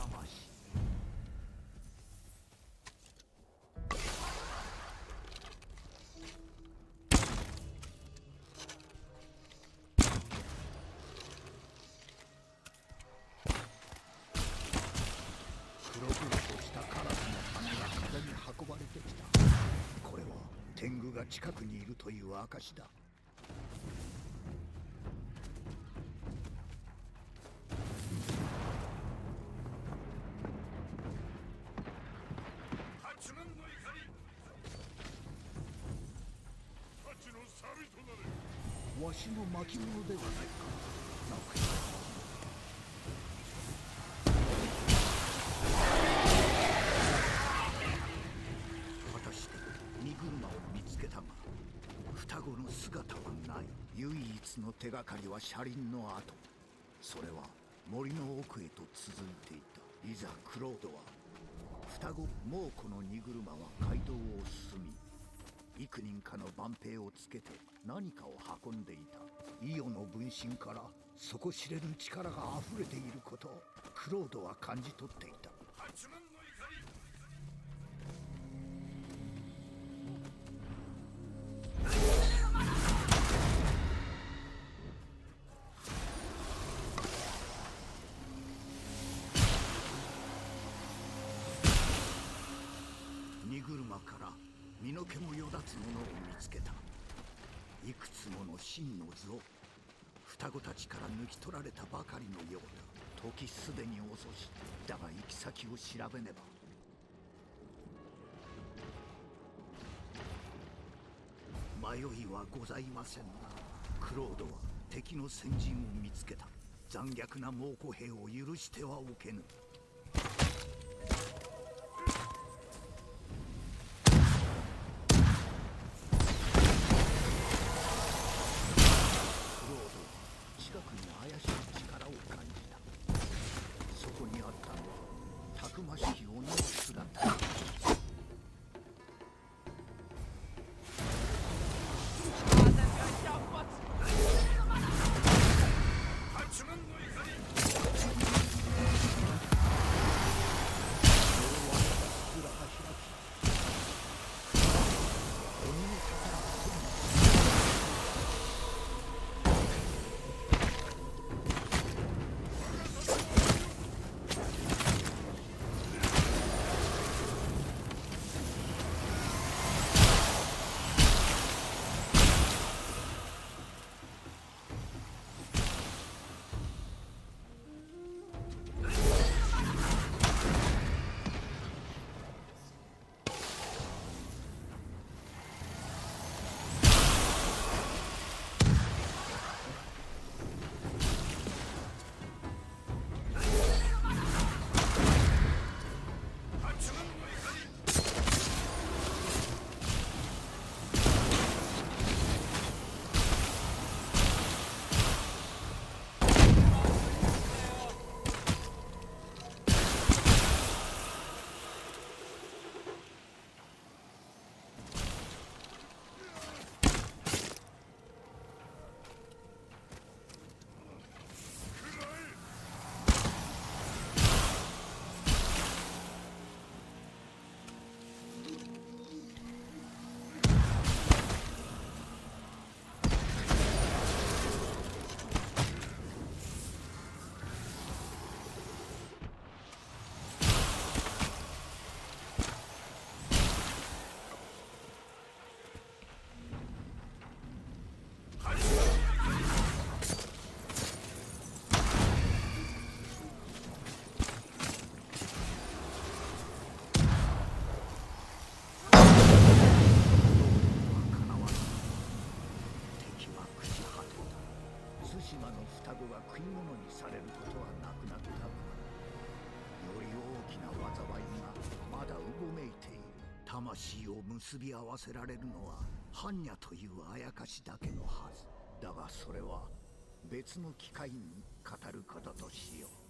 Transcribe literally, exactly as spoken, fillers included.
魂。黒々としたカラスの羽が風に運ばれてきた。これは天狗が近くにいるという証だ。わしの巻物ではないか。なく果たして荷車を見つけたが、双子の姿はない。唯一の手がかりは車輪の跡。それは森の奥へと続いていた。いざクロードは双子猛虎の荷車は街道を進み、幾人かの万兵をつけて何かを運んでいた。イオの分身から底知れぬ力が溢れていることをクロードは感じ取っていた。荷車から身の毛もよだつものを見つけた。いくつもの真の図を双子たちから抜き取られたばかりのようだ。時すでに遅し、だが行き先を調べねば。迷いはございませんが、クロードは敵の先陣を見つけた。残虐な猛虎兵を許してはおけぬ。たくましき鬼の姿。島の双子が食い物にされることはなくなったが、より大きな災いがまだうごめいている。魂を結び合わせられるのは般若というあやかしだけのはずだが、それは別の機会に語ることとしよう。